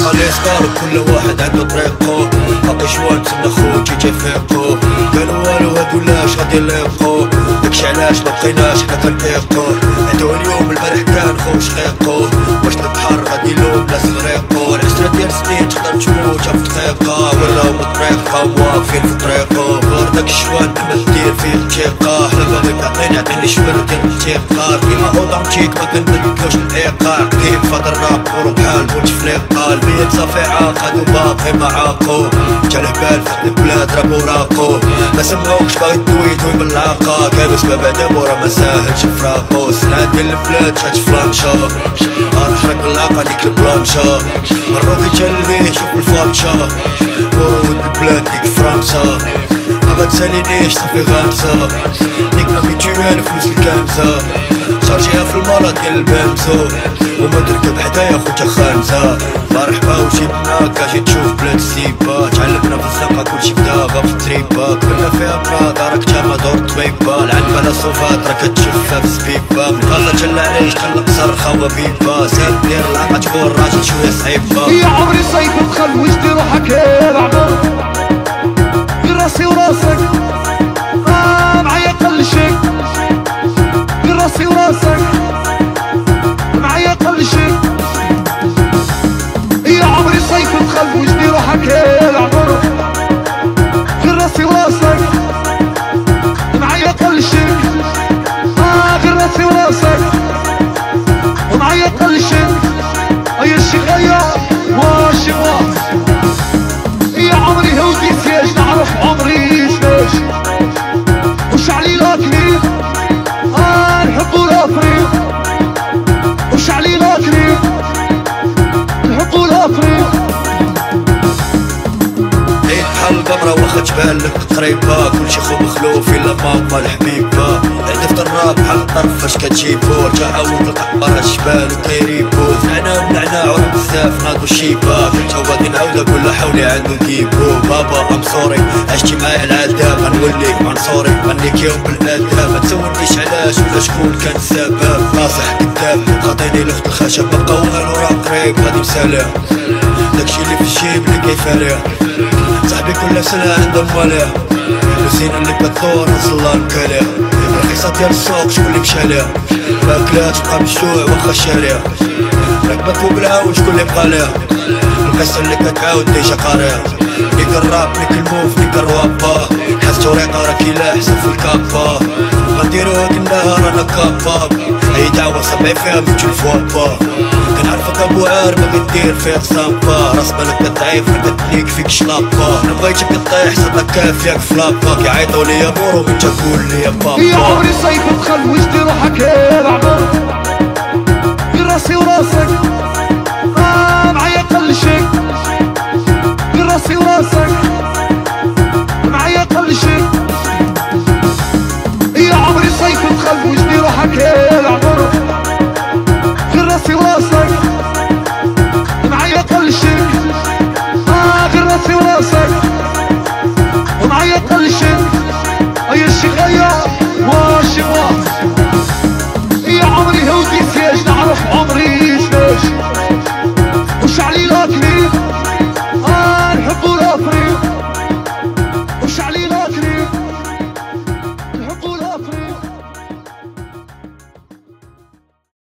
خلي صغار كل واحد عنده طريقه، باقي شوان تسنى خوك يجي فيقو، قالوا والو هادو لاش غادي يليقو، داكشي علاش مبقيناش حنا كنفيقو، عندو اليوم البارح كان خو شقيقو، واش البحر غادي يلوم لا صغريقو، العشرة ديال سنين تقدر تموت في دقيقة، ولاو بالطريقة واقفين في طريقو، غور داك الشوان كما دير فيه الثقة، حنا باغي باقيين عطيني شمر ديال الثقة، كيما اوطنتيك ما كنبدلوش الايقاع، كيف فاضل رابور بحال بوتفليقة، البيت صافي عاقد وباقي معاقو، جا الهبال فهاد البلاد راه براقو، ما سمعوكش باغي تويتوي بالعاقة، كابس بابا دابو راه ما ساهلش فراقو، سنعات ديال البلاد شات فلانشا، نحرق العاقة ديك البلانشا، مروكي تجلبيه شوف الفرنشا، ورود البلاد ديك فرنسا، ما تسالينيش صافي غامسة، ديك مابيتوال فلوس الكامزة، شارجيها في المرض ديال البامزو، وما تركب حدايا خوتا خامزة، مرحبا وجبناك اجي تشوف بلاد السيبا، تعلمنا في الزنقة كلشي بداغا في التريبا، كبرنا فيها برادا راك تا ما دور طبيبة، العنبة لا صوفات راك تشوفها في السبيبة، من غلا تلا عيش تخلق صرخة وبيبة، ساب دير العقا تكون راجل شوية صعيبة. يا عمري صيف دخل وجدي روحك العمر في راسي وراسك، معايا كل شيء في راسي وراسك، معايا كل شيء. يا عمري صيف دخل وجدي روحك العمر في راسي وراسك، معايا كل شيء، في راسي وراسك ومعايا كل شيء. يا الشيخ ماشي يا عمري هودي سياج نعرف عمري شاش، وش علي لاكني نحبو الافريق، وش علي لاكني نحبو الافريق. عيد بحال القمرة واخا تبان لك قريبة، كلشي خو مخلوف الا ماما الحبيبة، عرفت الراب بحال الطرف فاش كتجيبو، رجع عاود القمر الجبال وكيريبو، زعنا نعناع ورا بزاف ناضو الشيبة، كنت غادي نعاود كل حولي عندو كيبو، بابا ام سوري عشتي معايا العذاب، غنولي منصوري غنيك يوم بالاداب، ما تسولنيش علاش ولا شكون كان السبب، ناصح كذاب خاطيني لخت الخشب، بقا والو راه قريب غادي مسالم، داكشي اللي في الجيب اللي كيفارق، صاحبي كل سنة عنده مواليه، وزينة اللي بتدور نوصلها نكاليها، رخيصة ديال السوق شكون اللي مشاليها، ماكلات بقى مشجوع واخا شاريها، راكبة فوق العاود شكون اللي بقى ليها، القصة اللي كتعاود ديجا قاريها، ديك الراب ديك الموف ديك الروابا، حاس توريقة راه كيلا حسن في الكابا، غنديرو هاد النهار انا كابا، اي دعوة صبعي فيها مشجو الفوابا، كنعرفك ابو عار باغي دير فيها صامبا، راس بالك ضعيف كتليك فيك شلابا، انا بغيتك طيح صدق كافيك فلابا، كيعيطو ليا مورو وانت تقول ليا بابا. يا عمري صيف دخل وجدي روحك العمر في راسي وراسك، معايا كل شيء في راسي وراسك، معايا كل شيء. يا عمري صيف دخل وجدي روحك